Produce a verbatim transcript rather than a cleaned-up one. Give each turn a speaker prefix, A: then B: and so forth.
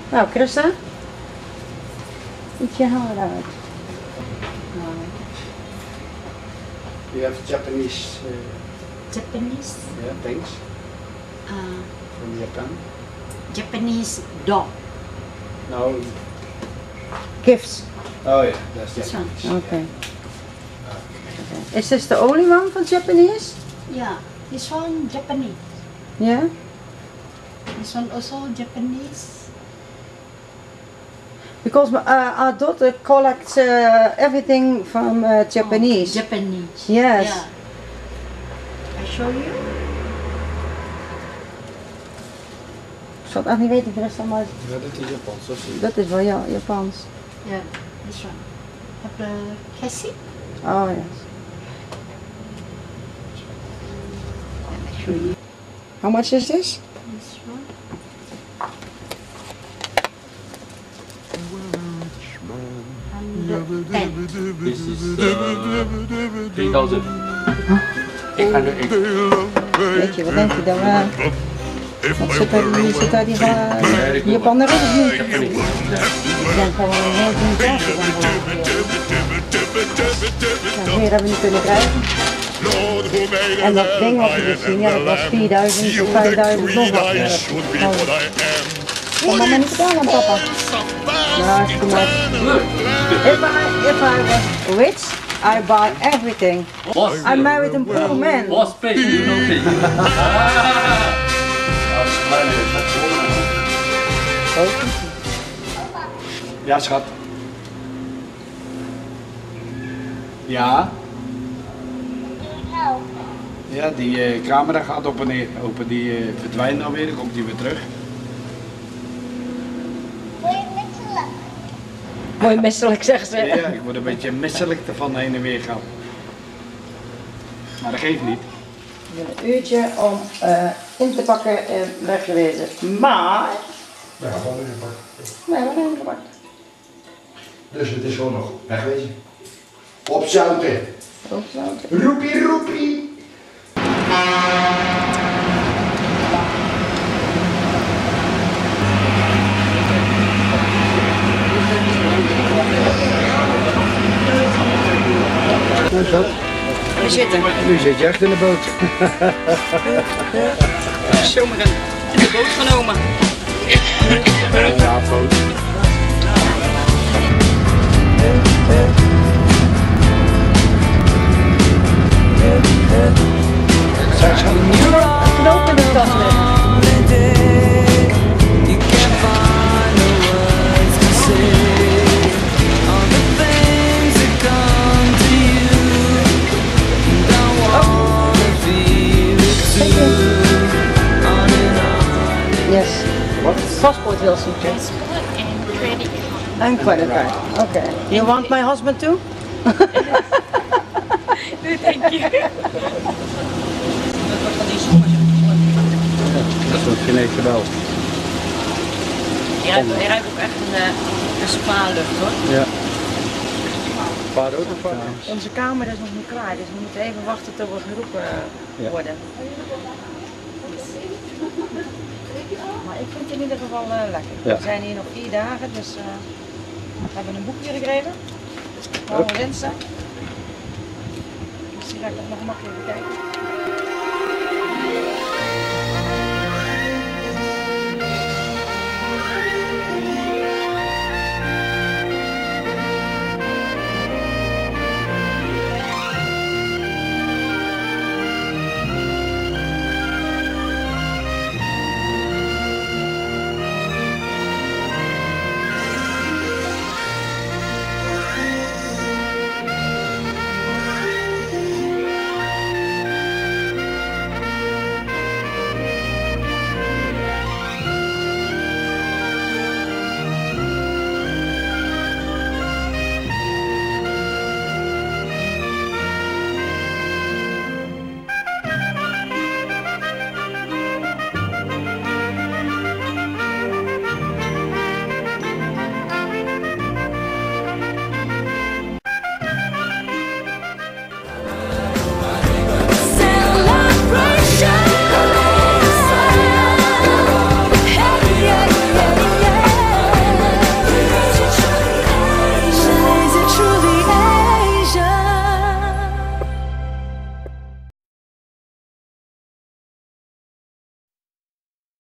A: Nou, Christa. Iets je haar uit.
B: You have Japanese. Uh,
C: Japanese.
B: yeah, things
C: Uh,
B: from Japan.
C: Japanese dog.
B: No.
A: Gifts.
B: Oh yeah, that's
C: This
B: Japanese.
C: one.
A: Okay. Is this the only one from Japanese?
C: Yeah, this one Japanese.
A: Yeah?
C: This one also Japanese.
A: Because uh, our daughter collects uh, everything from uh, Japanese.
C: Oh, Japanese.
A: Yes.
C: Yeah. I show you.
A: Ik zal het echt niet weten, Christa, maar
B: Ja, dat is Japans, dat zie je.
A: dat is wel ja, Japans.
C: Yeah, this one. Have the Cassie.
A: Oh yes.
C: And I show you
A: How much is this?
C: this one. And ten.
D: This is uh, three thousand eight hundred eighty.
A: Weet je, wat denk je dan? Uh, wat zit daar die, zit daar die uh, Japaner op of niet?
D: Japanese.
A: Ik denk gewoon een heel ding kaartje dan gewoon. Ja, meer hebben we niet kunnen krijgen. En dat ding wat we dus zien, ja, dat was vierduizend of vijfduizend nog wat. Ja, mama niet betalen aan papa. Ja, is too much. If I, if I was rich, I buy everything.
D: Boss,
A: I married a poor man.
D: boss pay, you no pay.
B: Ja, schat. Ja. Ja, die uh, camera gaat op en neer. Open, die uh, verdwijnt alweer, dan komt die weer terug.
A: Mooi misselijk, zeggen ze.
B: Ja, ik word een beetje misselijk ervan heen en weer gaan. Maar dat geeft niet.
A: Een uurtje om uh, in te pakken en weg te wezen. Maar...
E: Ja, gewoon ingepakt.
A: Nee, wat hebben we gepakt?
E: Dus het is gewoon nog wegwezen. Opzouten.
A: Opzouten.
E: Roepie, roepie.
B: Nou schat,
A: We zitten.
B: nu zit je echt in de boot.
A: Zomaar in de boot genomen.
B: Ja, boot. Zij gaan niet
A: Knoop in de tas liggen. Yes.
B: What?
A: Passport wil zien.
C: Passport and credit card.
A: And credit card. Okay. You want my husband too?
C: No, thank you.
B: Dat is een Chinese bel.
A: Je ruikt, je ruikt ook echt een, uh, een spa-lucht hoor.
B: Ja. Vader ook een vader.
A: Onze kamer is nog niet klaar, dus we moeten even wachten tot we geroepen uh,
B: Ja.
A: worden. Maar ik vind het in ieder geval uh, lekker.
B: Ja.
A: We zijn hier nog vier dagen, dus uh, we hebben een boekje gekregen. Allemaal wensen. Dus die ga ik nog makkelijk bekijken.